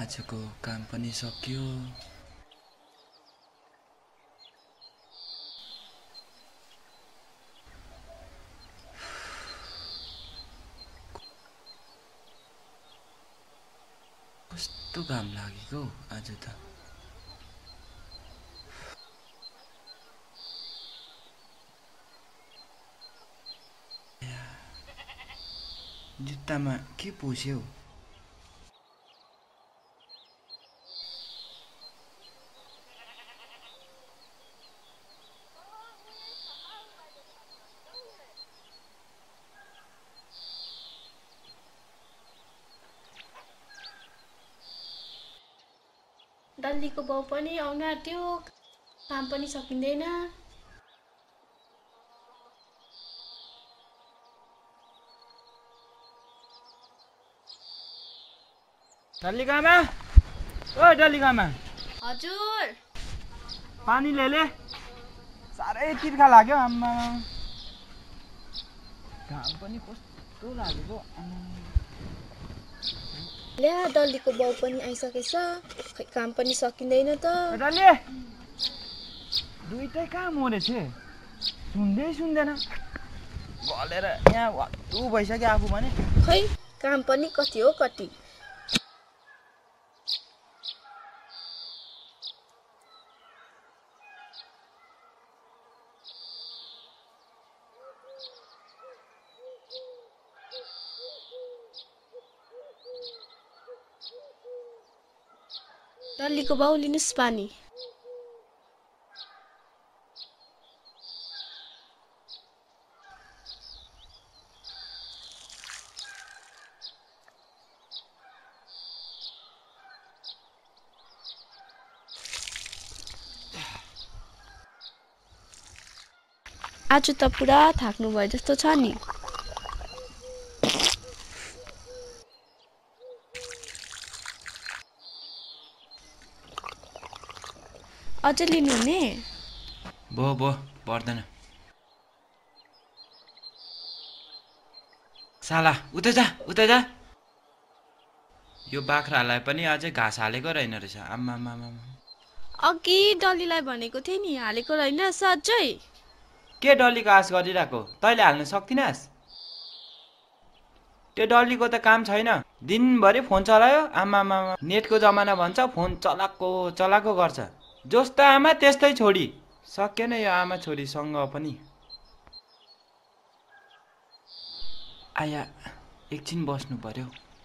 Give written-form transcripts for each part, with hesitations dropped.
आजको काम पनि सकियो। कस्तो घाम लागेको आज त। जुत्तामा के पोस्यो? डल्लीको बाउ पनि आउन आँट्यो, काम पनि सकिँदैन। डल्लीकामा, ओ डल्लीकामा। हजुर। पानी ले साह्रै तिर्खा लाग्यो आम्मा। घाम पनि कस्तो लागेको। ल्या डल्लीको बाउ पनि आइसकेछ, खै काम पनि सकिँदैन त। डल्ली दुईटै कहाँ मरेछ? सुन्दैन। गलेर यहाँ भत्तु भइसक्यो आफू भने। खै काम पनि कति हो कति। डल्लीको बाउ लिनुस् पानी। आज त पुरा थाक्नु भयो जस्तो छ नि। अझै लिनुहुने? भो पर्दैन। साला उता जा। यो बाख्रालाई पनि अझै घाँस हालेको रहेन रहेछ। आम्मा। अघि डल्लीलाई भनेको थिएँ नि, हालेको रहेन अझै। के डल्लीको आश गरिरहेको? तैँले हाल्न सक्दिनस्? त्यो डल्लीको त काम छैन। दिनभरि फोन चलायो। आम्मा नेटको जमाना भन्छ, फोन चलाको गर्छ। जस्तो आमा त्यस्तै छोडी। सकेन यो आमा छोरीसँग पनि। आया एकछिन बस्नु पर्यो।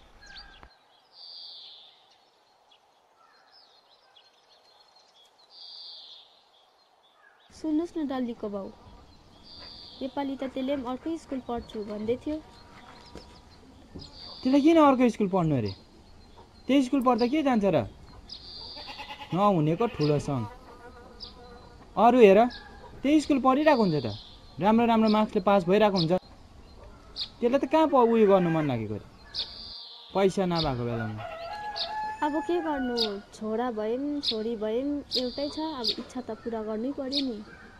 सुन्नुहोस् न डल्लीको बाउ, नेपाली त त्यसले पनि अर्कै स्कुल पढ्छु भन्दै थियो। त्यसलाई किन अर्को स्कुल पढ्नु अरे? त्यही स्कुल पढ्दा के जान्छ र? नहुनेको ठुलो सङ। अरू हेर, त्यही स्कुल पढिरहेको हुन्छ त। राम्रो मार्क्सले पास भइरहेको हुन्छ। त्यसलाई त कहाँ उयो गर्नु मन लागेको अरे? पैसा नभएको बेलामा। अब के गर्नु, छोरा भयौँ छोरी भयौँ एउटै छ। अब इच्छा त पुरा गर्नै पर्यो नि।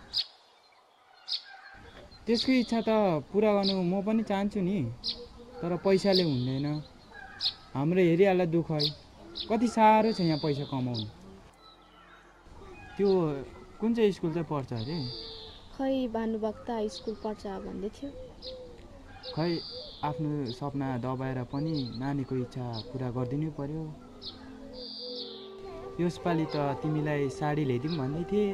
त्यसको इच्छा त पुरा गर्नु म पनि चाहन्छु नि, तर पैसाले हुँदैन। हाम्रो हेरिहाल्दा दुःख है। कति साह्रो छ यहाँ पैसा कमाउनु। त्यो कुन चाहिँ स्कुल चाहिँ पढ्छ अरे? खै भानुभक्त हाई स्कुल पढ्छ भन्दै थियो। खै आफ्नो सपना दबाएर पनि नानीको इच्छा पुरा गरिदिनै पर्यो। यसपालि त तिमीलाई साडी ल्याइदिउँ भन्दै थिए।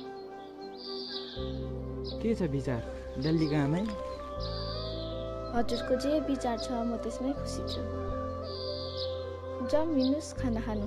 के छ विचार डल्लीको आमै? हजुरको जे विचार छ म त्यसमै खुसी छु। जाउँ हिँड्नुहोस् खाना खानु।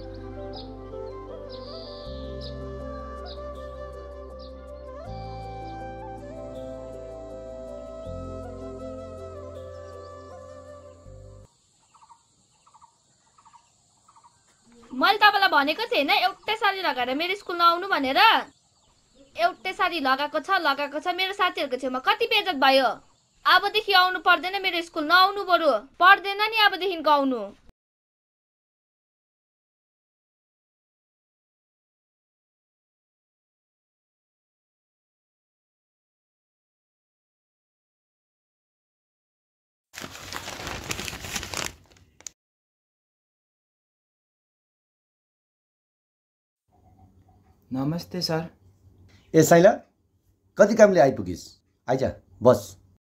मैले तपाईँलाई भनेको थिएन एउटै साडी लगाएर मेरो स्कुल नआउनु भनेर। एउटै साडी लगाएको छ मेरो साथीहरूको छेउमा कति बेइज्जत भयो। अबदेखि आउनु पर्दैन मेरो स्कुल, नआउनु बरु। पर्दैन नि अबदेखिको आउनु। नमस्ते सर। ए साइला, कति कामले आइपुगिस्? आइज बस।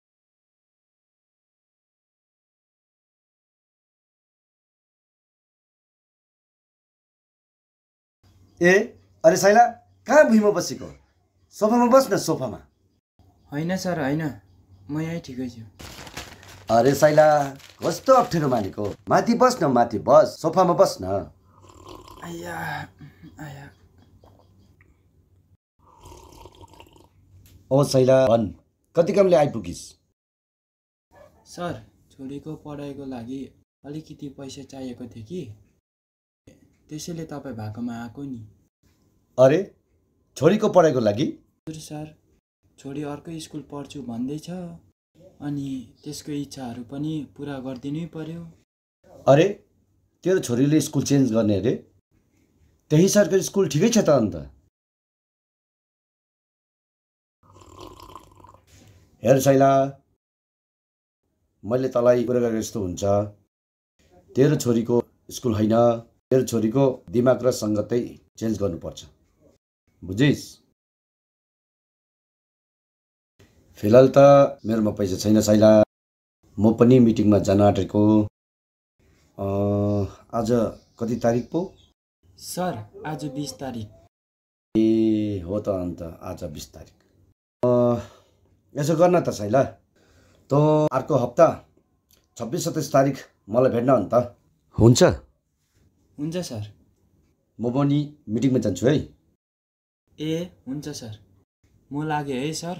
ए अरे साइला, कहाँ भुइँमा बसेको? सोफामा बस न, सोफामा। होइन सर होइन, म यहीँ ठिकै छु। अरे साइला, कस्तो अप्ठ्यारो मानेको? माथि बस न, माथि बस, सोफामा बस न। आया आया। ओ साइला भन्, कति कामले आइपुगिस्? सर, छोरीको पढाइको लागि अलिकति पैसा चाहिएको थियो कि, त्यसैले तपाईँ भएकोमा आएको नि। अरे छोरीको पढाइको लागि? हजुर सर, छोरी अर्कै स्कुल पढ्छु भन्दैछ, अनि त्यसको इच्छाहरू पनि पुरा गरिदिनै पर्यो। अरे तेरो छोरीले स्कुल चेन्ज गर्ने अरे? त्यही सरकारी स्कुल ठिकै छ त अन्त। हेर साइला, मैले तँलाई कुरा गरेको जस्तो हुन्छ। तेरो छोरीको स्कुल होइन, तेरो छोरीको दिमाग र सङ्गतै चेन्ज गर्नुपर्छ, बुझिस्? फिलहाल त मेरोमा पैसा छैन साइला, म पनि मिटिङमा जान आँटेको। आज कति तारिक पो? सर, आज 20 तारिक। ए हो त अन्त, आज 20 तारिक। यसो गर्न त साइला, त अर्को हप्ता 26-27 तारिक मलाई भेट्न अन्त। हुन्छ? हुन्छ सर। म पनि मिटिङमा जान्छु है। ए हुन्छ सर, म लागेँ है सर।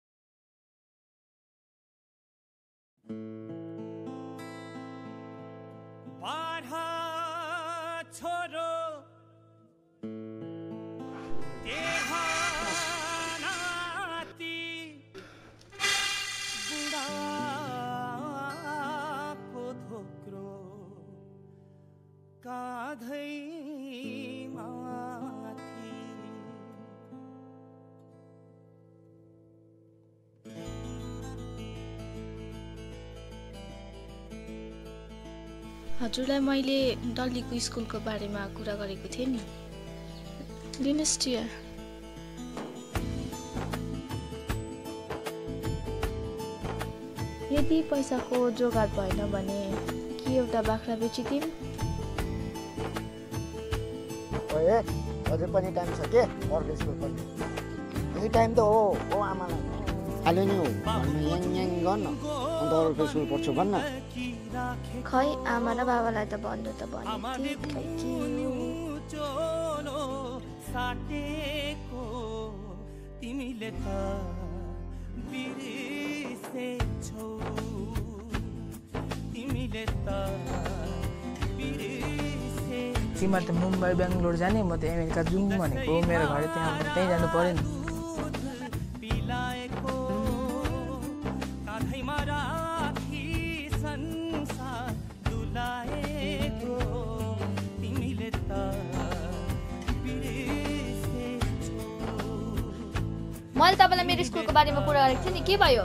हजुरलाई मैले डल्लीको स्कुलको बारेमा कुरा गरेको थिएँ नि। दिनुहोस् टिया। यदि पैसाको जोगाड भएन भने के एउटा बाख्रा बेचिदिउँ? ओए अझै पनि टाइम छ के अर्को स्कुल पढ्ने? यही टाइम त हो आमालाई हाल्यो नि हो भन्नु याङ याङ गर्न, अन्त अर्को स्कुल पढ्छु भन्न। खै आमा र बाबालाई त भन्नु त भने तिमीले त मुम्बई बेङ्गलोर जाने, म त अमेरिका जाउँ भनेको। मेरो घर त्यहाँ, त्यहीँ जानु पर्यो नि। मैले तपाईँलाई मेरो स्कुलको बारेमा कुरा गरेको थिएँ नि, के भयो?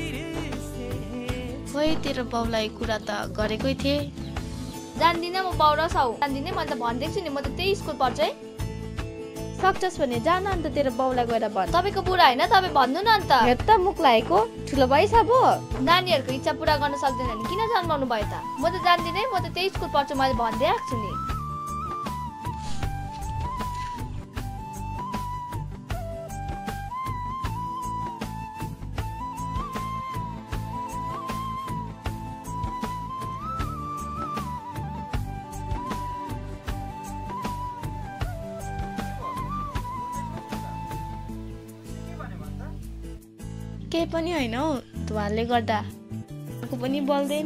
खोइ तेरो बाउलाई कुरा त गरेकै थिएँ। जान्दिनँ म बाउ र साउ, जान्दिनँ। मैले त भनिदिएको छु नि, म त त्यही स्कुल पढ्छु है। सक्छस् भने जान अन्त तेरो बाउलाई गएर भन्। तपाईँको बुढा होइन, तपाईँ भन्नु न अन्त। हेर त मुख लागेको ठुलो भइस अब। नानीहरूको इच्छा पुरा गर्न सक्दैन भने किन जन्माउनु भयो त? म त जान्दिनँ, म त त्यही स्कुल पढ्छु, मैले भन्दै आएको छु नि। केही पनि होइन हौ, धुवाले गर्दा को पनि बोल्दैन।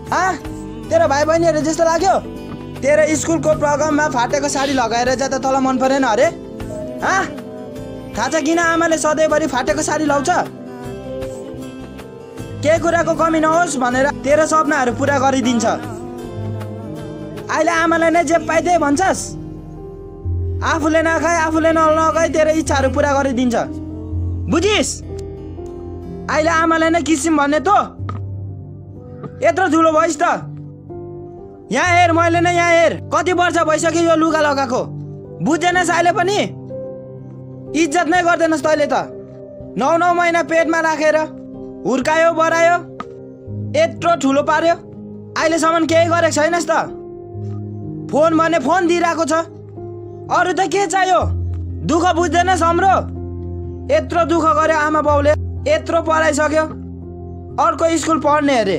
तेरो भाइ बहिनीहरू जस्तो लाग्यो? तेरो स्कुलको प्रोग्राममा फाटेको साडी लगाएर जाँदा तँलाई मन परेन अरे? थाहा छ किन आमाले सधैँभरि फाटेको साडी लाउँछ? केही कुराको कमी नहोस् भनेर तेरो सपनाहरू पुरा गरिदिन्छ। अहिले आमालाई नै जे पाइ त्यही भन्छस्? आफूले नखाए आफूले नलगाए तेरो इच्छाहरू पुरा गरिदिन्छ, बुझिस्? अहिले आमाले नै किसिम भन्ने त यत्रो ठुलो भइस् त। यहाँ हेर, मैले नै यहाँ हेर, कति वर्ष भइसक्यो यो लुगा लगाएको। बुझ्दैनस् अहिले पनि? इज्जत नै गर्दैनस् तैँले त। 9 महिना पेटमा राखेर हुर्कायो बढायो, यत्रो ठुलो पार्यो, अहिलेसम्म केही गरेको छैनस् त। फोन भने फोन दिइरहेको छ, अरू त के चाहियो? दुःख बुझ्दैनस् हाम्रो? यत्रो दुःख गर्यो आमा बाउले, यत्रो पढाइसक्यो, अर्को स्कुल पढ्ने अरे,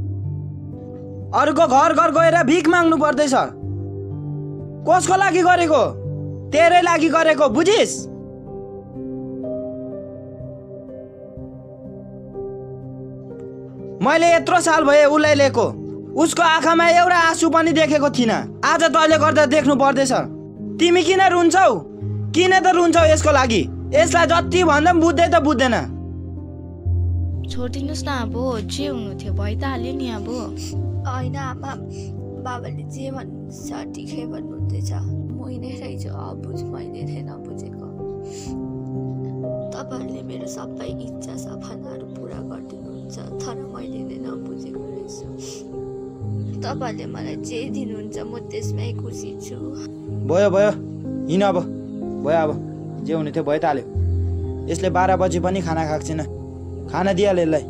अरूको घर घर गएर भिख माग्नु पर्दैछ। कसको लागि गरेको? तेरै लागि गरेको, बुझिस्? मैले यत्रो साल भए उसलाई लिएको, उसको आँखामा एउटा आँसु पनि देखेको थिइनँ। आज तैँले गर्दा देख्नु पर्दैछ। तिमी किन रुन्छौ? किन त रुन्छौ यसको लागि? यसलाई जति भन्दा पनि बुझ्दै त बुझ्दैन। छोडिदिनुहोस् न, अब जे हुनु थियो भइ त हाल्यो नि। अब होइन आमा, बाबाले जे भन्नुहुन्छ ठिकै भन्नुहुँदैछ। मै नै रहेछु अबुझ, मैले नै नबुझेको। तपाईँहरूले मेरो सबै इच्छा सपनाहरू पुरा गरिदिनुहुन्छ, तर मैले नै नबुझेको रहेछु। तपाईँहरूले मलाई जे दिनुहुन्छ म त्यसमै खुसी छु। भयो भयो, हिँड अब, भयो अब, जे हुने थियो भयो त हाल्यो। यसले 12 बजी पनि खाना खाएको छैन, खाना दिइहाल्यो यसलाई।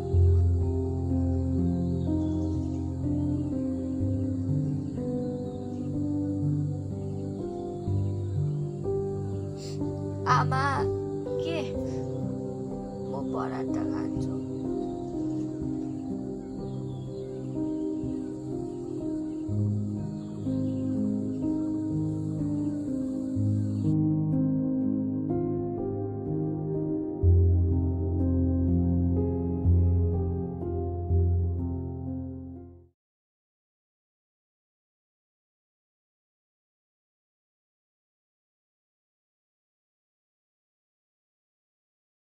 आमा